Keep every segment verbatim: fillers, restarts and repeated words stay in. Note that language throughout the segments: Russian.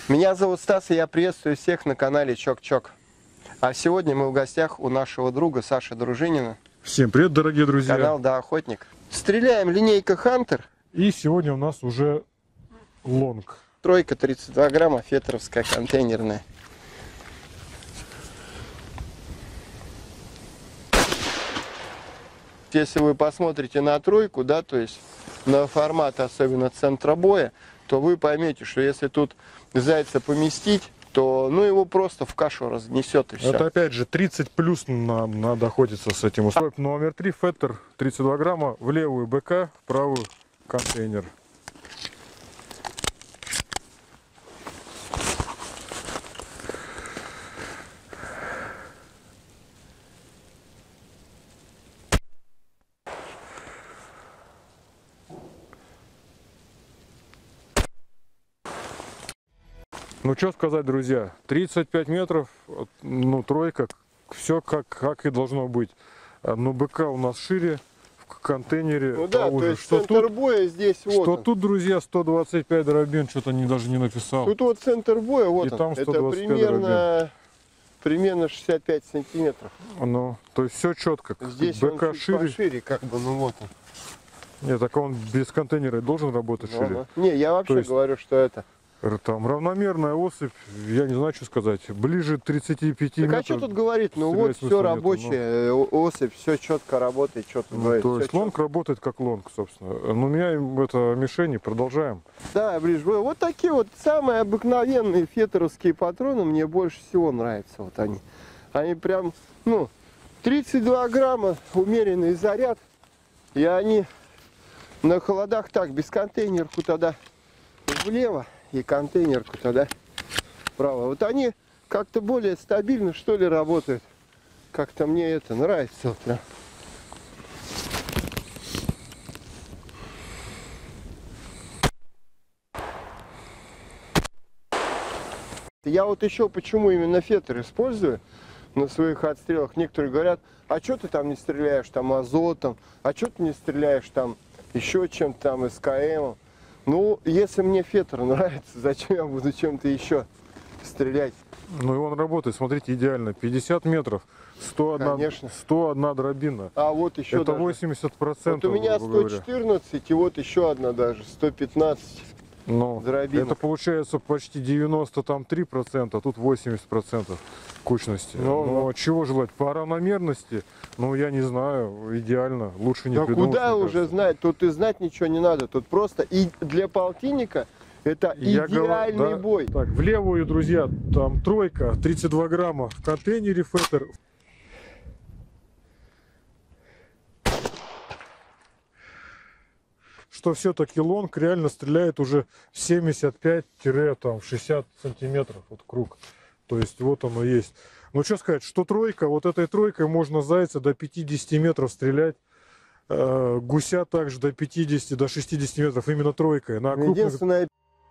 Меня зовут Стас, и я приветствую всех на канале Чок-Чок. А сегодня мы в гостях у нашего друга Саши Дружинина. Всем привет, дорогие друзья. Канал Да Охотник. Стреляем линейка Хантер. И сегодня у нас уже лонг. Тройка тридцать два грамма, фетровская, контейнерная. Если вы посмотрите на тройку, да, то есть на формат, особенно центра боя, то вы поймете, что если тут зайца поместить, то ну его просто в кашу разнесет и все. Это опять же тридцать плюс нам надо охотиться с этим устройством. Номер три, Феттер, тридцать два грамма, в левую БК, в правую контейнер. Ну что сказать, друзья, тридцать пять метров, ну тройка, все как, как и должно быть. Но БК у нас шире, в контейнере. Ну да, уже. то есть что центр тут, боя здесь вот Что он. тут, друзья, сто двадцать пять дробин, что-то не, даже не написал. Тут вот центр боя, вот И он. там Это сто двадцать пять примерно, примерно шестьдесят пять сантиметров. Ну, то есть все четко. Здесь БК он чуть шире. пошире, как бы, ну вот он. Нет, так он без контейнера должен работать Ну, шире. ну. Не, я вообще есть- говорю, что это. Там равномерная особь, я не знаю, что сказать, ближе тридцати пяти Так метров. а что тут говорить? Ну вот стрелять все смысла нету, рабочее, особь, все четко работает, что тут Ну, говорить. то всё есть лонг чётко. работает как лонг, собственно. Ну, меняем это мишени, продолжаем. Да, ближе. Вот такие вот самые обыкновенные фетеровские патроны мне больше всего нравятся. Вот они. Они прям, ну, тридцать два грамма, умеренный заряд. И они на холодах так, без контейнерку тогда влево и контейнерку тогда вправо. Вот они как-то более стабильно, что ли, работают. Как-то мне это нравится. Вот прям. Я вот еще почему именно фетр использую на своих отстрелах. Некоторые говорят, а что ты там не стреляешь там азотом, а что ты не стреляешь там еще чем-то там СКМом. Ну, если мне фетр нравится, зачем я буду чем-то еще стрелять? Ну и он работает, смотрите, идеально. пятьдесят метров, сто одна, Конечно. сто одна дробина. А вот еще Это даже. восемьдесят процентов. Вот у меня грубо сто говоря. четырнадцать и вот еще одна даже, сто пятнадцать. Ну, дробинок. это получается почти девяносто три процента, а тут восемьдесят процентов кучности. Ну, Но ну. чего желать? По равномерности, ну я не знаю, идеально, лучше не Да придумать. куда мне уже кажется. знать? Тут и знать ничего не надо. Тут просто и для полтинника это Я идеальный говорю, да. бой. Так, в левую, друзья, там тройка, тридцать два грамма в контейнере Феттер. Что все-таки лонг реально стреляет уже семьдесят пять шестьдесят сантиметров вот круг. То есть вот оно есть. Ну что сказать, что тройка, вот этой тройкой можно зайца до пятидесяти метров стрелять. Э, гуся также до пятидесяти, до шестидесяти метров, именно тройкой. На крупных... Единственное,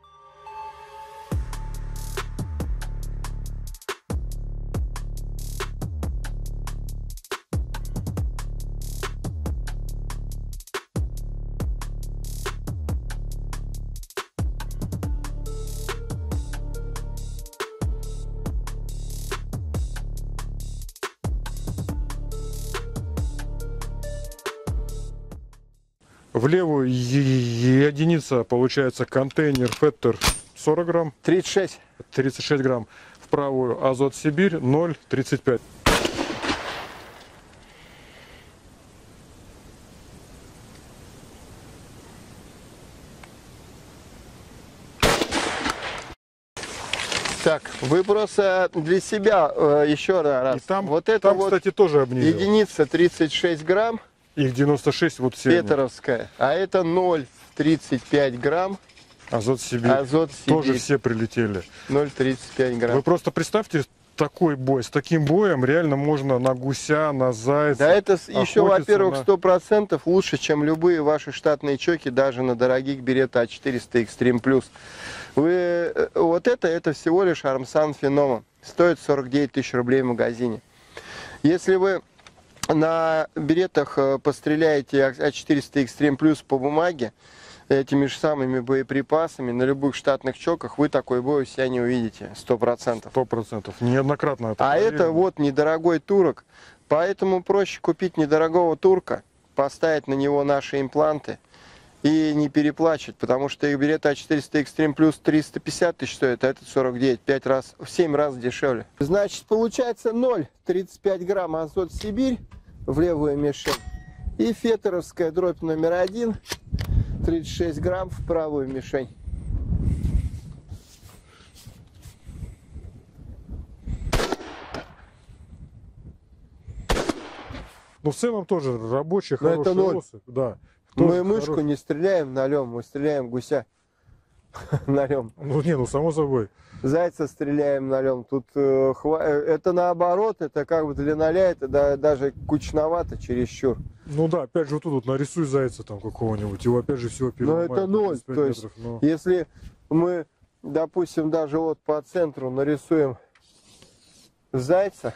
В левую е- единица получается контейнер Феттер сорок грамм, тридцать шесть. тридцать шесть грамм. В правую Азот Сибирь ноль тридцать пять. Так, вы просто для себя э, еще раз. И там, вот это там вот кстати, тоже обнизил. единица тридцать шесть грамм, Их девяносто шесть, вот все они. фетеровская, а это ноль тридцать пять грамм, Азот Сибирь. Азот Сибирь. Тоже все прилетели. ноль тридцать пять грамм. Вы просто представьте такой бой. С таким боем реально можно на гуся, на зайца. Да это с- еще, охотиться во-первых, на- сто процентов лучше, чем любые ваши штатные чоки, даже на дорогих Беретта А четыреста Extreme Plus. Вы, э, вот это, это всего лишь Армсан Фенома. Стоит сорок девять тысяч рублей в магазине. Если вы на беретах э, постреляете А четыреста Extreme Plus по бумаге, этими же самыми боеприпасами на любых штатных чоках, вы такой бой у себя не увидите, сто процентов. Сто процентов. Неоднократно это А проверено. это вот недорогой турок, поэтому проще купить недорогого турка, поставить на него наши импланты и не переплачивать, потому что их берет А четыреста Extreme Plus триста пятьдесят тысяч стоит, а этот сорок девять, пять раз, в семь раз дешевле. Значит, получается ноль целых тридцать пять грамм Азот Сибирь в левую мишень и фетеровская дробь номер один, тридцать шесть грамм в правую мишень. Ну, в целом тоже рабочий, Но хороший это ноль. россыпь, да. Мы Тоже мышку хороший. не стреляем нолем, мы стреляем гуся нолем. Ну, не, ну, само собой. Зайца стреляем нолем. Тут э, хва... э, это наоборот, это как бы для ноля, это да, даже кучновато чересчур. Ну да, опять же, вот тут вот нарисуй зайца там какого-нибудь, его опять же всего Но переломают. это на ноль. тридцать пять То есть, метров, но- если мы, допустим, даже вот по центру нарисуем зайца,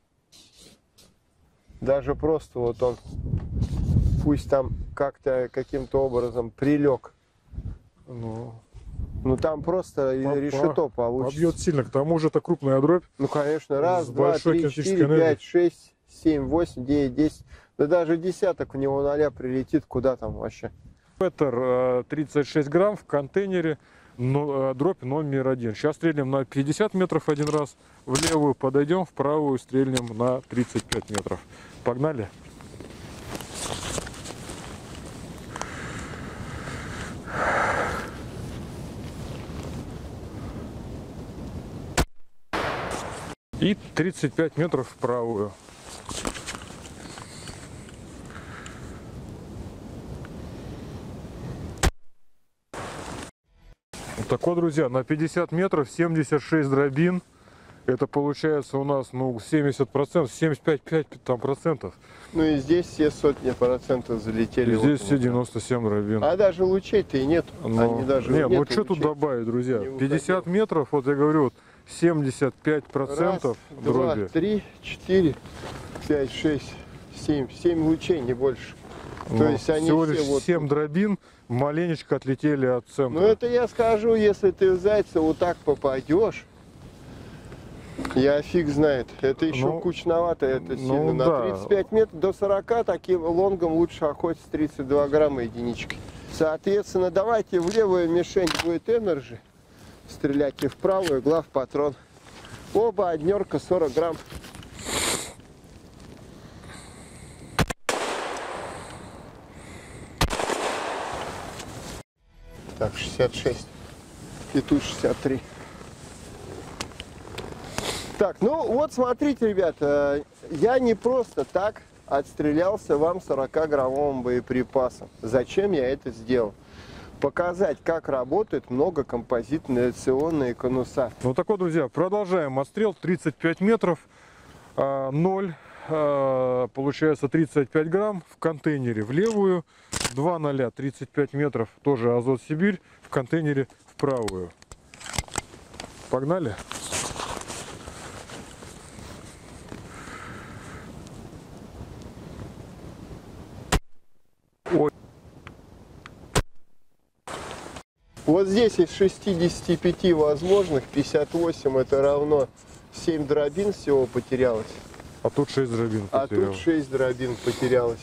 даже просто вот он, пусть там как-то каким-то образом прилег, ну, ну там просто и По- решето получится. побьет сильно, к тому же это крупная дробь. Ну, конечно, раз, С два, большой три, кинетической четыре, энергией. пять, шесть, семь, восемь, девять, десять. Да даже десяток в него ноля прилетит, куда там вообще. Петер э, тридцать шесть грамм в контейнере, но, э, дробь номер один. Сейчас стрельнем на пятьдесят метров один раз, в левую подойдем, в правую стрельнем на тридцать пять метров. Погнали. И тридцать пять метров в правую. Так вот, друзья, на пятьдесят метров семьдесят шесть дробин. Это получается у нас, ну, семьдесят процентов, семьдесят пять пять там процентов. Ну и здесь все сотни процентов залетели. И вот здесь они. все девяносто семь дробин. А даже лучей-то и нет. Но- Они даже не, ну нету что тут лучей. добавить, друзья? Не пятьдесят уходил. метров, вот я говорю, вот семьдесят пять процентов Раз, два, дроби. три, четыре, пять, шесть, семь. Семь лучей, не больше. Ну, То есть они всего все лишь вот семь дробин маленечко отлетели от центра. Ну это я скажу, если ты в зайца вот так попадешь, я фиг знает. Это еще Ну, кучновато, это ну сильно. На да. тридцать пять метров до сорока таким лонгом лучше охотиться тридцать два грамма единичкой. Соответственно, давайте в левую мишень будет Energy стрелять и в правую глав патрон. Оба однерка сорок грамм. Так, шестьдесят шесть. И тут шестьдесят три. Так, ну вот смотрите, ребята, я не просто так отстрелялся вам сорокаграммовым боеприпасом. Зачем я это сделал? Показать, как работают многокомпозитные конуса. Ну так вот, друзья, продолжаем отстрел. тридцать пять метров, ноль, получается тридцать пять грамм в контейнере в левую, два ноля, тридцать пять метров, тоже Азот Сибирь, в контейнере в правую. Погнали. Ой. Вот здесь из шестидесяти пяти возможных пятьдесят восемь это равно семь дробин всего потерялось. А тут шесть дробин А потерял. тут шесть дробин потерялось.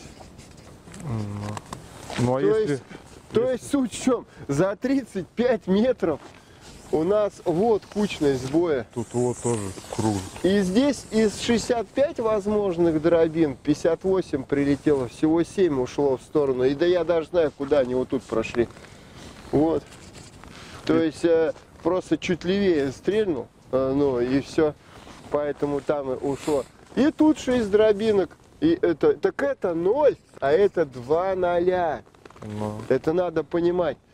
Ну а То если... есть, то есть суть в чем? За тридцать пять метров у нас вот кучность сбоя. Тут вот тоже круг. И здесь из шестидесяти пяти возможных дробин пятьдесят восемь прилетело, всего семь ушло в сторону. И да я даже знаю, куда они вот тут прошли. Вот. То есть э, просто чуть левее стрельнул, э, ну и все. Поэтому там и ушло. И тут шесть дробинок. И это, так это ноль, а это два ноля. Ну, Это надо понимать.